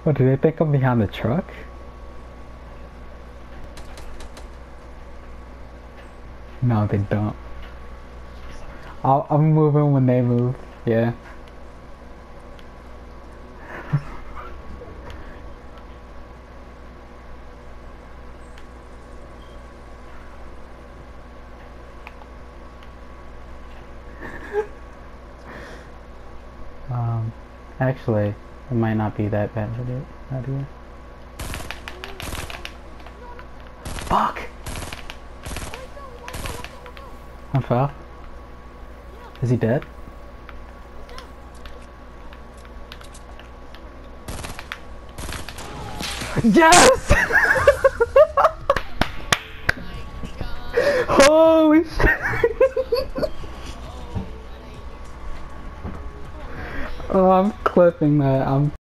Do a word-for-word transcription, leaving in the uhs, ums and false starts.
What, do they think I'm behind the truck? No, they don't. I'll, I'm moving when they move. Yeah. um, actually, it might not be that bad of an idea. Fuck! I fell. Is he dead? Yes! Holy shit! Oh, I'm clipping that. I'm